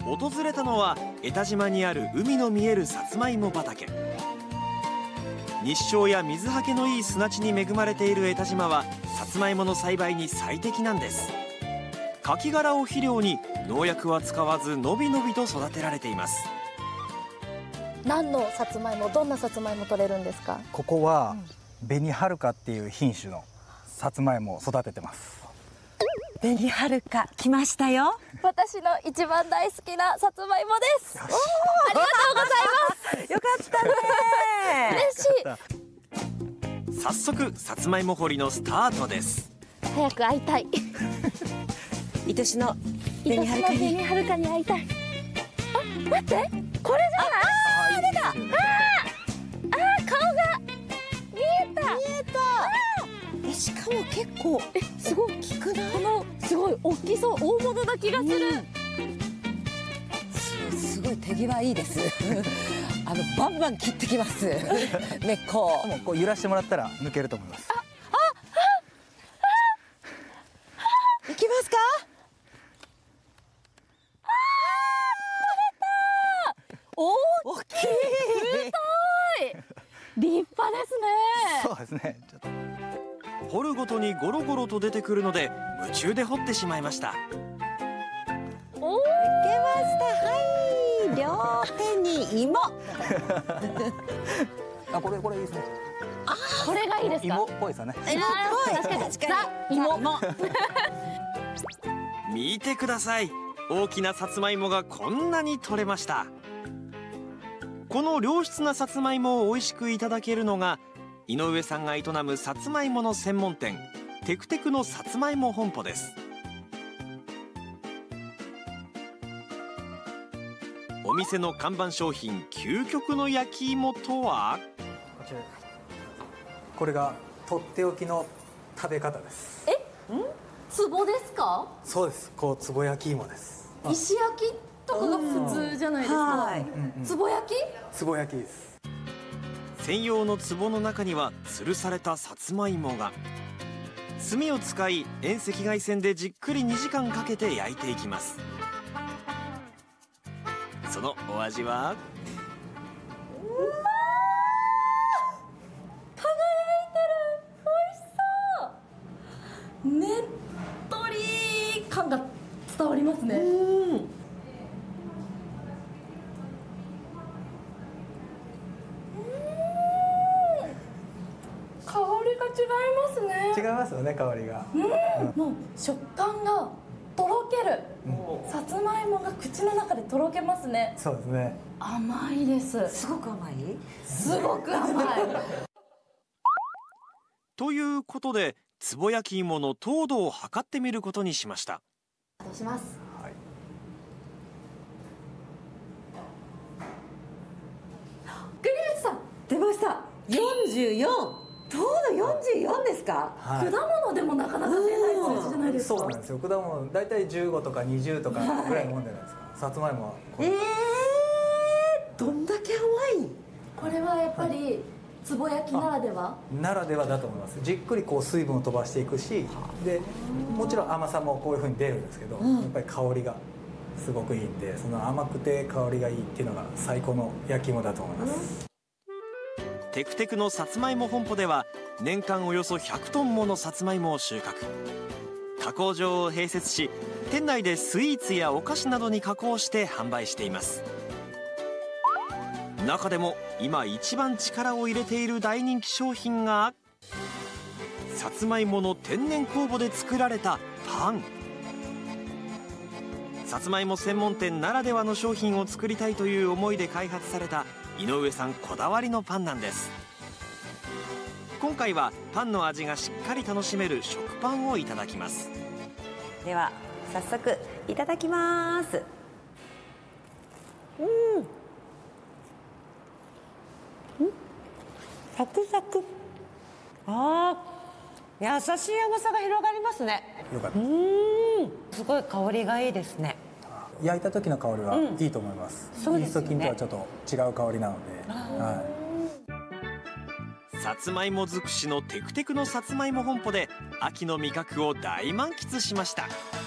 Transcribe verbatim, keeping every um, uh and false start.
訪れたのは江田島にある海の見えるさつまいも畑。日照や水はけのいい砂地に恵まれている江田島はさつまいもの栽培に最適なんです。カキ殻を肥料に農薬は使わずのびのびと育てられています。 何のさつまいも、どんなさつまいも取れるんですか？ ここは紅はるかっていう品種のさつまいもを育ててます。 紅はるか来ましたよ。 私の一番大好きなさつまいもです。ありがとうございます。 よかったね。 嬉しい。 早速さつまいも掘りのスタートです。 早く会いたい。 愛しの紅はるかに紅はるかに会いたい。あ、待って、これじゃない？ああ、出た。ああ、あ、顔が見えた。見えた。 え、しかも結構え、すごい大きくない？ このすごい大きそう、大物な気がする。 うん、す, すごい手際いいです。あのバンバン切ってきます。根っこ。 もうこう揺らしてもらったら抜けると思います。 いきますか？ お大きい。 立派ですね。 そうですね。ちょっと掘るごとにゴロゴロと出てくるので夢中で掘ってしまいました。 おお、 いけました。はい、両手に芋。 あ、これこれいいですね。 これがいいですか？ 芋っぽいですよね。 えー、確かに確かザ芋。 見てください、大きなさつまいもがこんなに取れました。この良質なさつまいもを美味しくいただけるのが井上さんが営むさつまいもの専門店テクテクのさつまいも本舗です。お店の看板商品究極の焼き芋とは？ こちら、これがとっておきの食べ方です。 え、ん？壺ですか？ そうです。こうつぼ焼き芋です。 石焼きとかが普通じゃないですか。 はい。 つぼ焼き？ つぼ焼きです。 専用の壺の中には吊るされたさつまいもが。炭を使い遠赤外線でじっくりにじかんかけて焼いていきます。そのお味は？ 輝いてる。美味しそう。ねっとり感が伝わりますね。 うん。 香りが違いますね。 違いますよね、香りが。 うん、もう食感がとろける。さつまいもが口の中でとろけますね。 そうですね。 甘いです。 すごく甘い。 すごく甘い。 ということでつぼ焼き芋の糖度を測ってみることにしました。 どうします？ はい。 国口さん、 出ました。四十四。糖度四十四ですか？ はい。 果物でもなかなか出ない数字じゃないですか。 そうなんですよ。果物だいたいじゅうごとかにじゅうとかぐらいのもんじゃないですか。さつまいもはこれ。 ええー、どんだけ甘い？ これはやっぱりつぼ焼きならでは？ ならではだと思います。じっくりこう水分を飛ばしていくし、でもちろん甘さもこういう風に出るんですけど、うん、やっぱり香りがすごくいいんで、その甘くて香りがいいっていうのが最高の焼き芋だと思います。 テクテクのさつまいも本舗では年間およそひゃくトンものさつまいもを収穫。加工場を併設し店内でスイーツやお菓子などに加工して販売しています。中でも今一番力を入れている大人気商品がさつまいもの天然酵母で作られたパン。さつまいも専門店ならではの商品を作りたいという思いで開発された井上さんこだわりのパンなんです。今回はパンの味がしっかり楽しめる食パンをいただきます。 では早速いただきます。うん。ん？サクサク。ああ、優しい甘さが広がりますね。 よかった。 うん。すごい香りがいいですね。 焼いた時の香りはいいと思います。 そうですよね。 イースト菌とはちょっと違う香りなので。はい。 さつまいも尽くしのテクテクのさつまいも本舗で秋の味覚を大満喫しました。